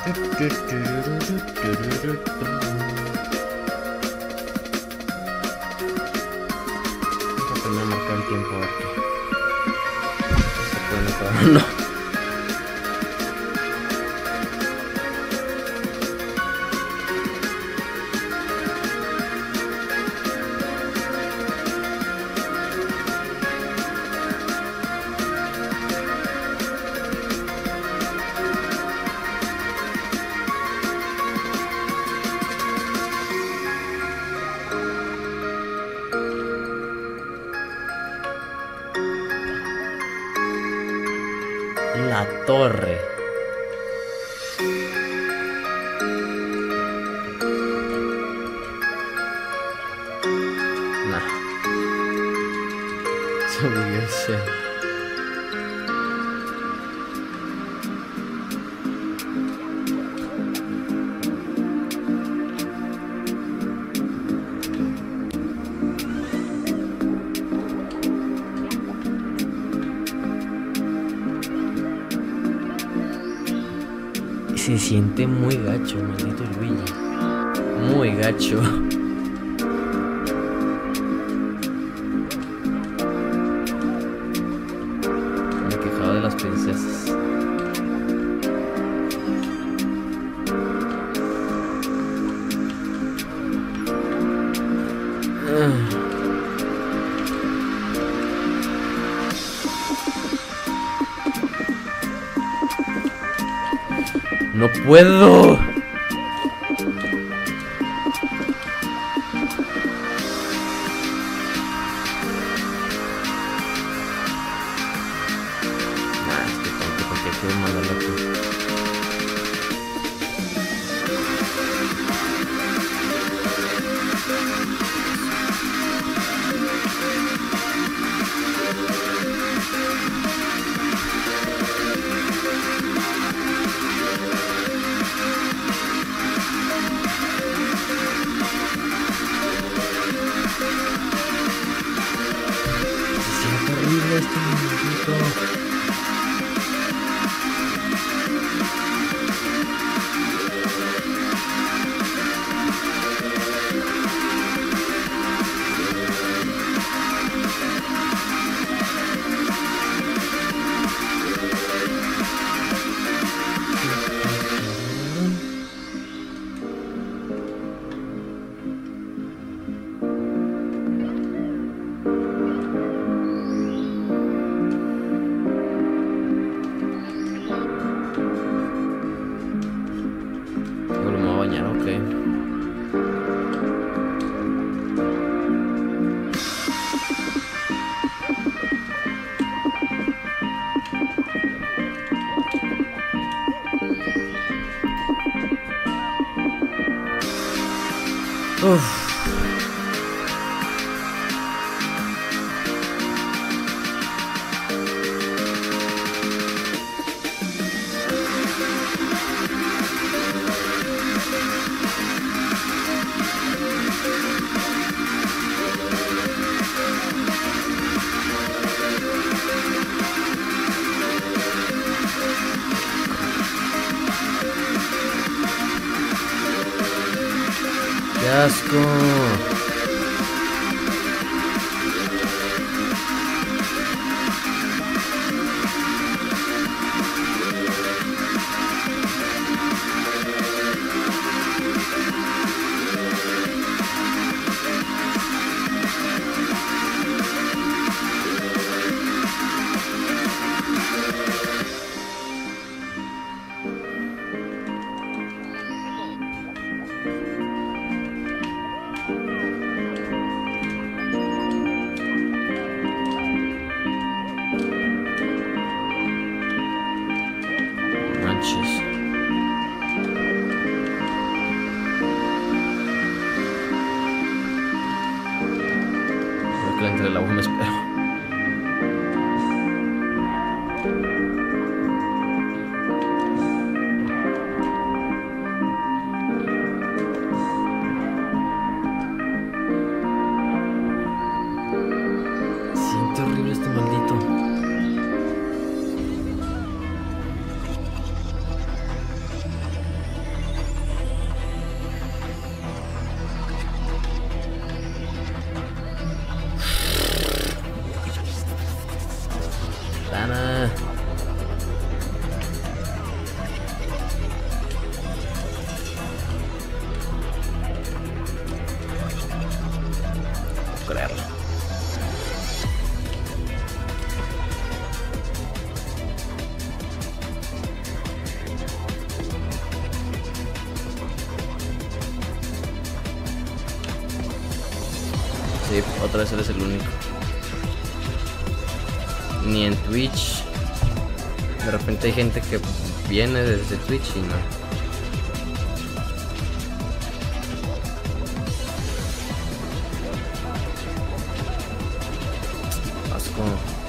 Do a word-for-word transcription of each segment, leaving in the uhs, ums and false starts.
Voy a marcar el tiempo a ver qué se puede mejorar o no. La torre. Nah. Sabía ser. Se siente muy gacho, maldito Luigi. Muy gacho. Me he quejado de las princesas. ¡No puedo! Nah, este tonto, porque quiero mandarlo aquí. Horrible este maldito. Uf. ¡Qué asco! Entre el agua me espero. Siente horrible este maldito. Sí, otra vez eres el único. Ni en Twitch. De repente hay gente que viene desde Twitch y no. Asco.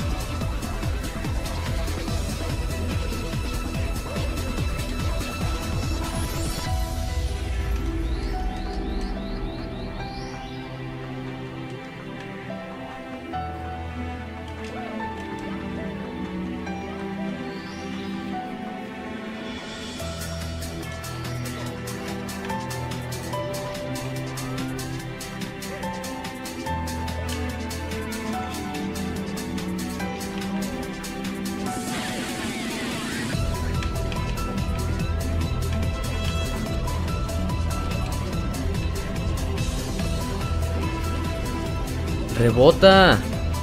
¡Rebota!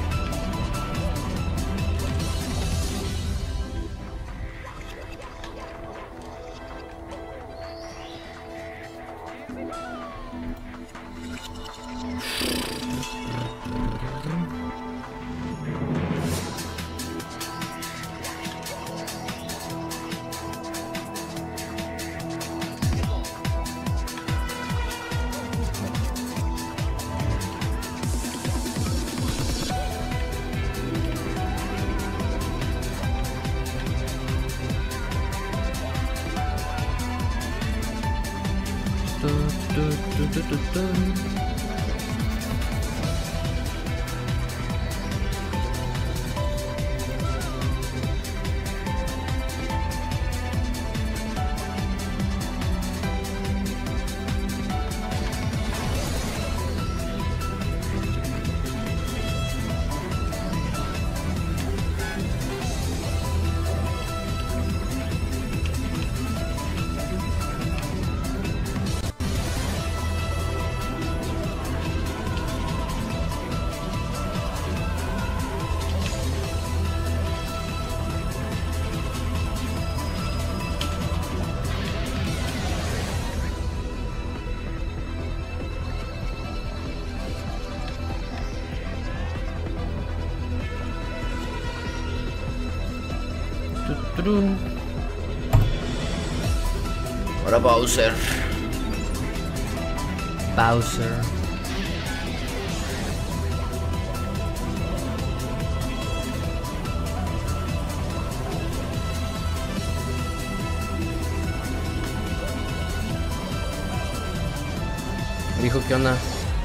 Ahora Bowser. Bowser. Dijo, ¿qué onda?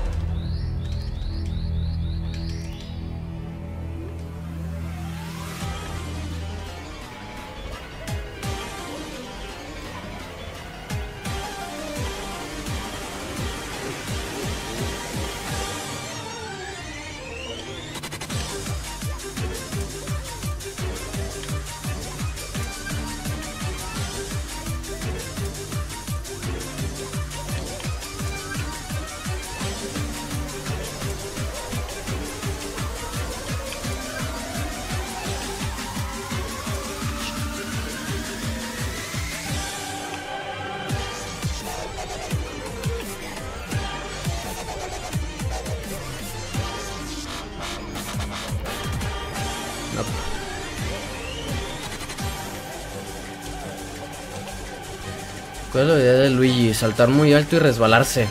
¿Cuál es la idea de Luigi? Saltar muy alto y resbalarse.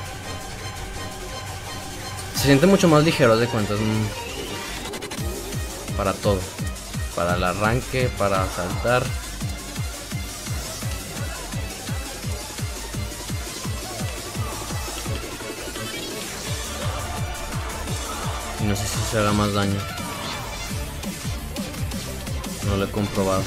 Se siente mucho más ligero de cuentas. Para todo. Para el arranque, para saltar. Y no sé si se haga más daño. No lo he comprobado.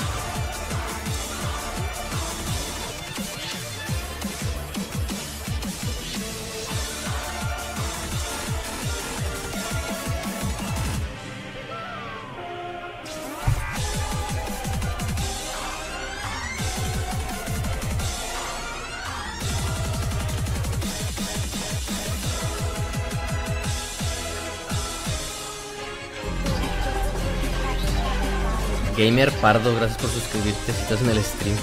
Gamer Pardo, gracias por suscribirte si estás en el stream.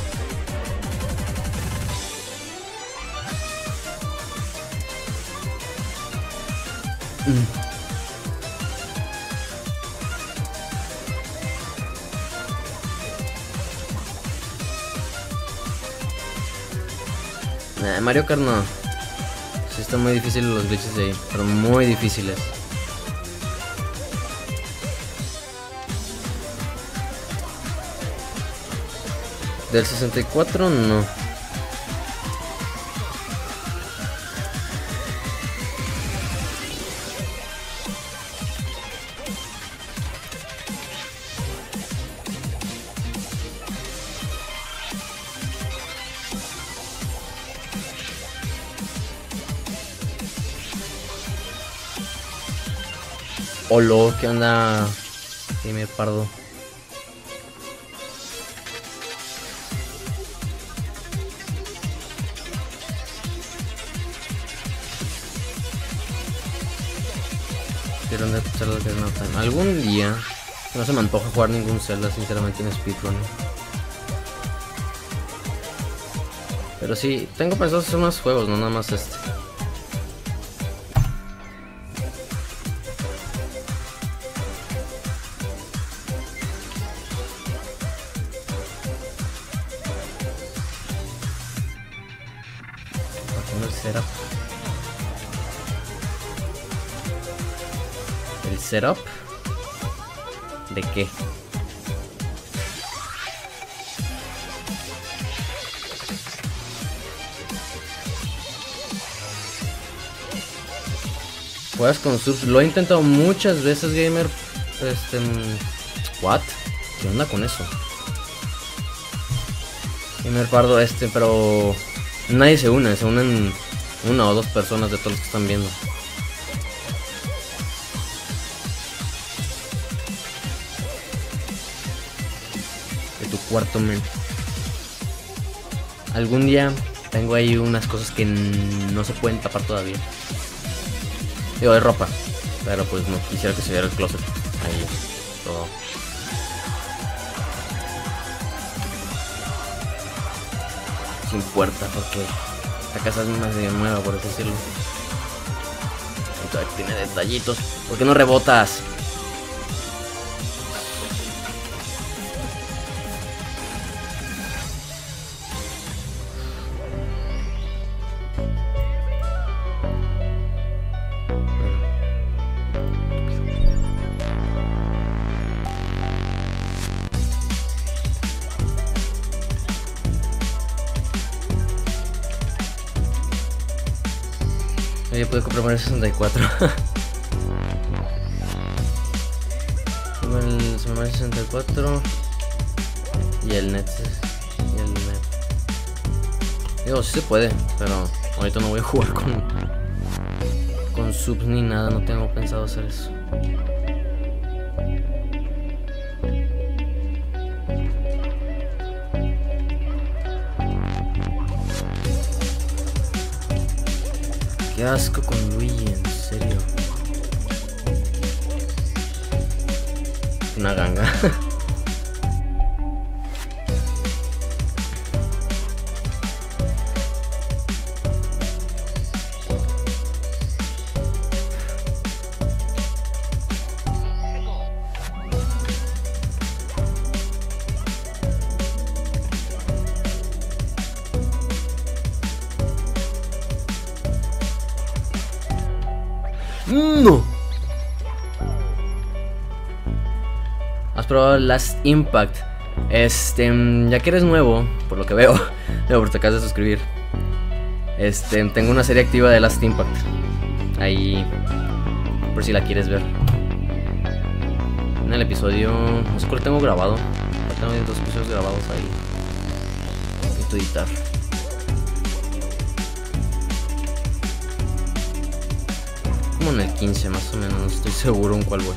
Mm. Nah, Mario Kart no. Sí están muy difíciles los glitches de ahí, pero muy difíciles. Del sesenta y cuatro no. Olo, ¿qué onda? Dime, pardo. Quiero andar a Zelda Ocarina of Time. Algún día. No se me antoja jugar ningún Zelda, sinceramente, en speedrun. Pero sí, tengo pensado hacer más juegos, no nada más este. El setup. ¿El setup? ¿De qué? Juegas con subs. Lo he intentado muchas veces, gamer. Este... ¿What? ¿Qué onda con eso? Gamer pardo este, pero... Nadie se une, se unen una o dos personas de todos los que están viendo. De tu cuarto, men. Algún día tengo ahí unas cosas que no se pueden tapar todavía. Digo, de ropa. Pero pues no quisiera que se viera el closet. Ahí, todo. Sin puerta, porque esta casa es más de nueva, por así decirlo. Entonces tiene detallitos. ¿Por qué no rebotas? Yo pude comprar Mario sesenta y cuatro. el Super Mario sesenta y cuatro y el Net. Y el Net. Digo, sí se puede, pero ahorita no voy a jugar con con subs ni nada, no tengo pensado hacer eso. Qué asco con Luigi, en serio. Una ganga. No. ¿Has probado Last Impact? Este, ya que eres nuevo, por lo que veo, no, porque te acabas de suscribir. Este, tengo una serie activa de Last Impact. Ahí, por si la quieres ver. En el episodio, no sé cuál tengo grabado. Tengo dos episodios grabados ahí. Necesito editar. Como en el quince más o menos, no estoy seguro en cuál voy.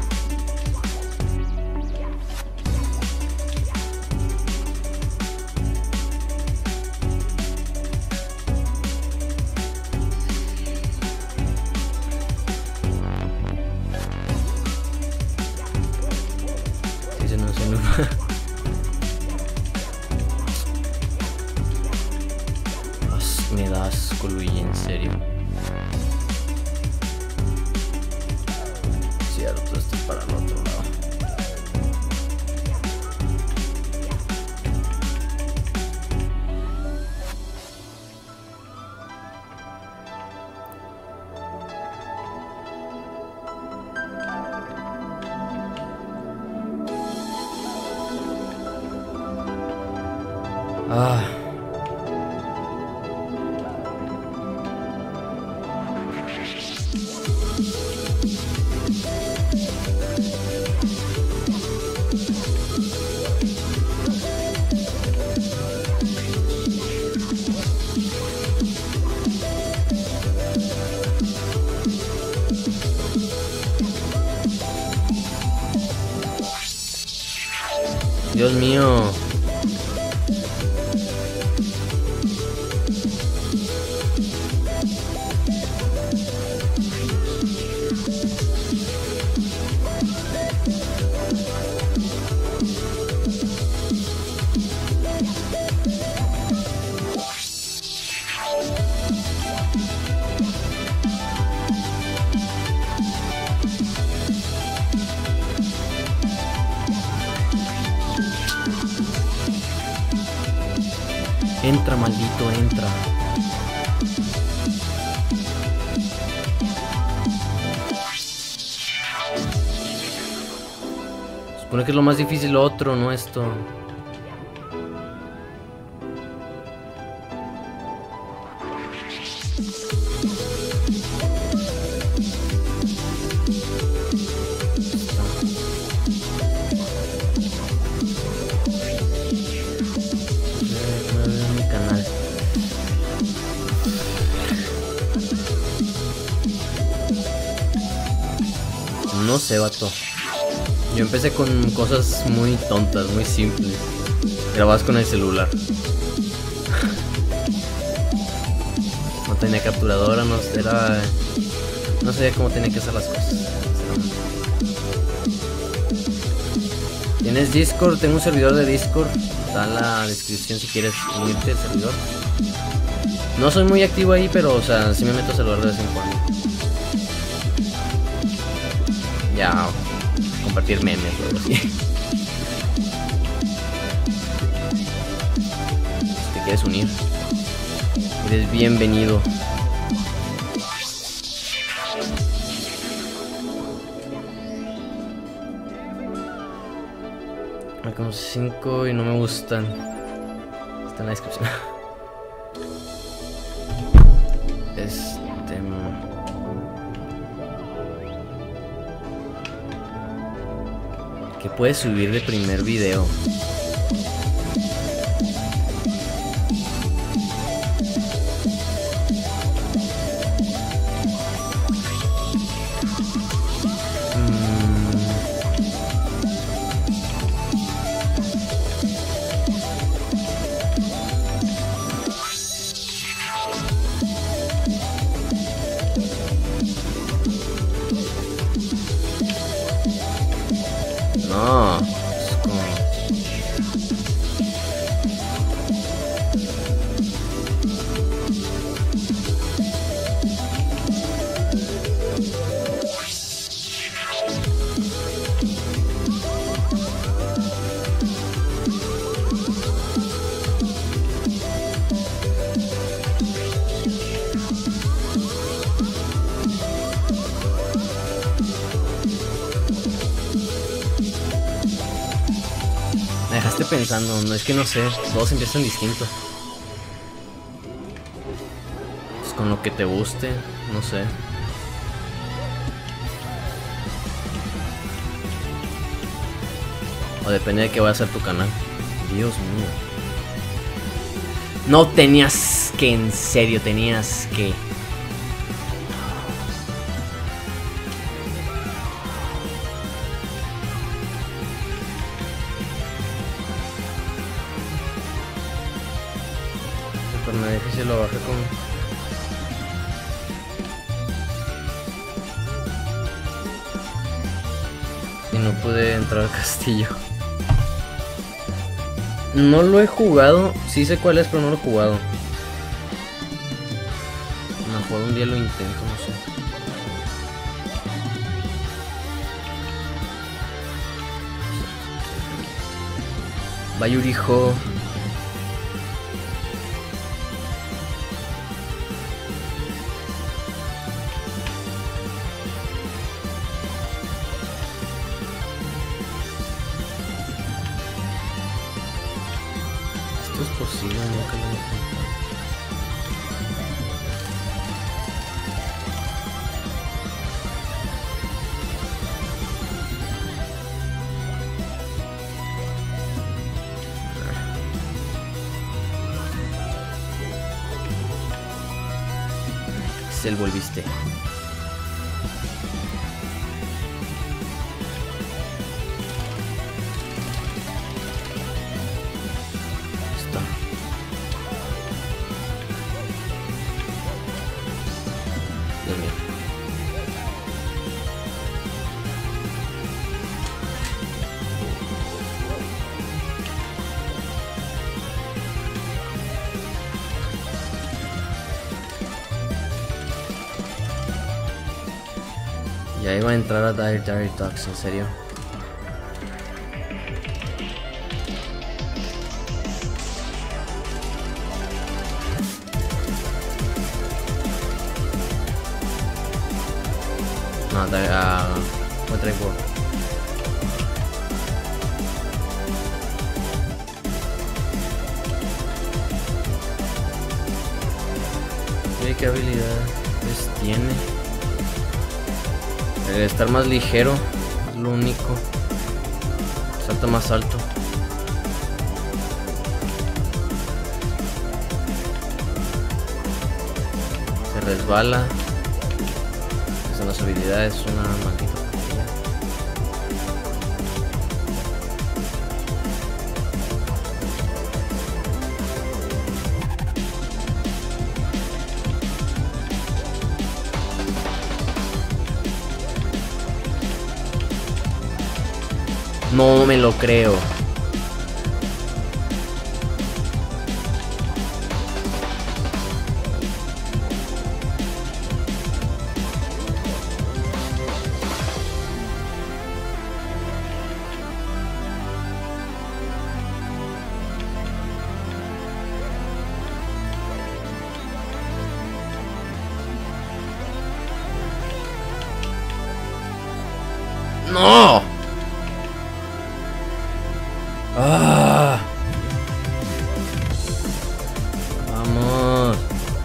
Sí, se nos se nos me da asco, Luigi, en serio. Cierto, esto es para el otro lado. Ah. Dios mío. Entra, maldito, entra. Supone que es lo más difícil lo otro, no esto. No sé, vato. Yo empecé con cosas muy tontas, muy simples. Grabadas con el celular. No tenía capturadora, no era... No sabía cómo tenía que hacer las cosas. ¿Tienes Discord? Tengo un servidor de Discord. Está en la descripción si quieres unirte al servidor. No soy muy activo ahí, pero o sea, sí me meto a saludar de vez en cuando. Ya, compartir memes o algo así. Si te quieres unir, eres bienvenido. Me conozco cinco y no me gustan. Está en la descripción. Este... ¿Qué puedes subir de primer video? No, es como... Me dejaste pensando, no es que no sé, todos empiezan distinto. Pues con lo que te guste, no sé. O depende de qué vaya a ser tu canal. Dios mío. No tenías que, en serio, tenías que. Pero me difícil lo bajé con... Y no pude entrar al castillo. No lo he jugado, sí sé cuál es, pero no lo he jugado. A lo mejor un día lo intento, no sé. Bayurijo. ¿Esto es posible? No, nunca lo he intentado. Se volviste. Está. Dios mío. Ya iba a entrar a Dire Dire Talks, en serio. No, Dire, uh, what did I go? Mira qué habilidades tiene. El estar más ligero es lo único. Salta más alto. Se resbala. Esas son las habilidades. Una maldita porquería. No me lo creo. ¡No! ¡Ah! Vamos.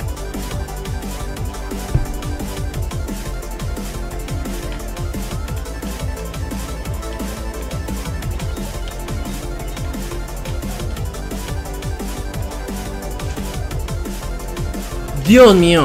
Dios mío.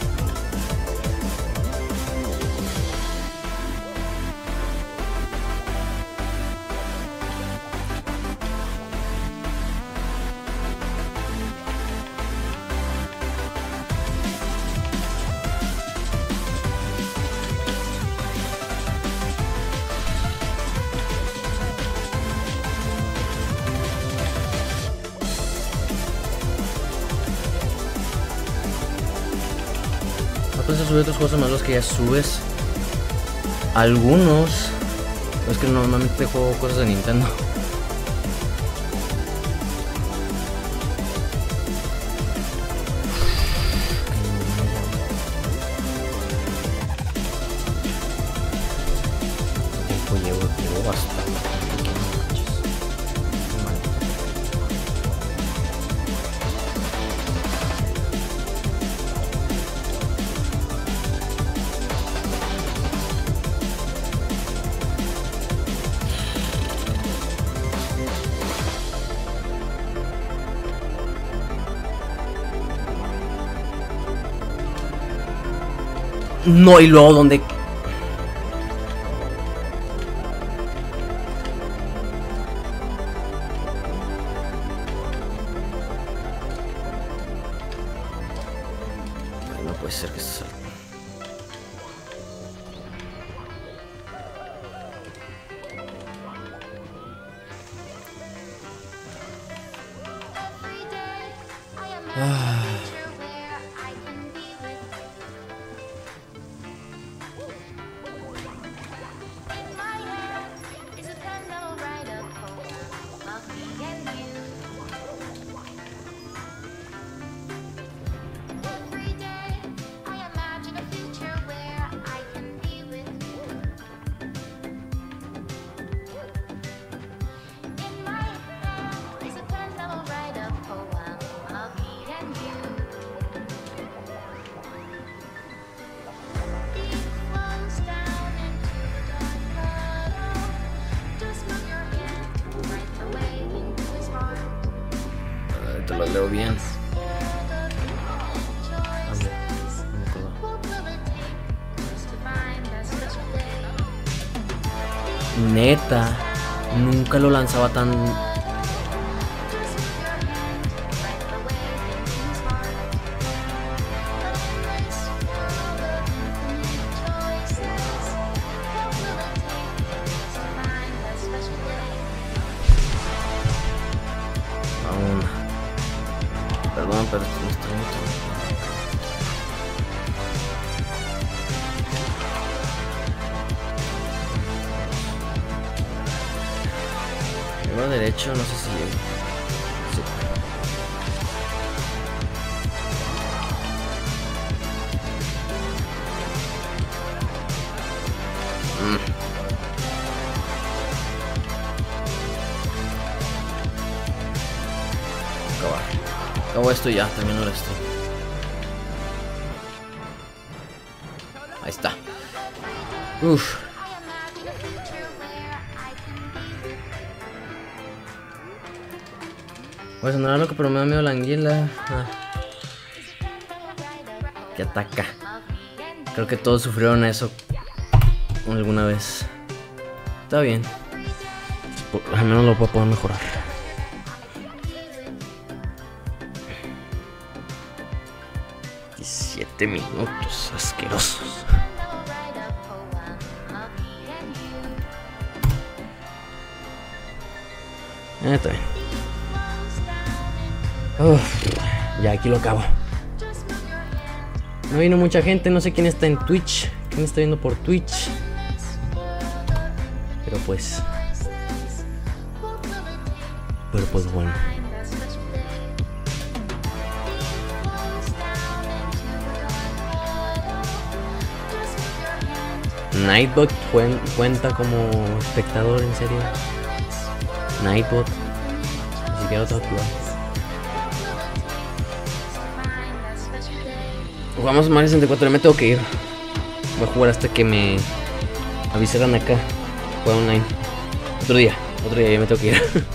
Puedes subir otros juegos más los que ya subes. Algunos. Es que normalmente juego cosas de Nintendo. Tiempo llevo, llevo bastante. No, y luego donde... No puede ser que se salga. Ah. veo bien. Neta, nunca lo lanzaba tan... Aún. Perdón, pero estoy mucho. Llevo derecho, no sé si llego. Sí. Mm. Acabar. Acabo esto y ya, termino esto. Ahí está. Uff. Voy a sonar loco, pero me da miedo la anguila. Ah. Que ataca. Creo que todos sufrieron eso alguna vez. Está bien. Al menos lo puedo poder mejorar. diecisiete minutos asquerosos. Eh, está bien. Uf, ya aquí lo acabo. No vino mucha gente, no sé quién está en Twitch, quién está viendo por Twitch. Pero pues... Pero pues bueno. Nightbot cuen cuenta como espectador, en serio. Nightbot. Ni siquiera lo tengo activado. Jugamos Mario sesenta y cuatro, me tengo que ir. Voy a jugar hasta que me avisaran acá. Juega online. Otro día, otro día ya me tengo que ir.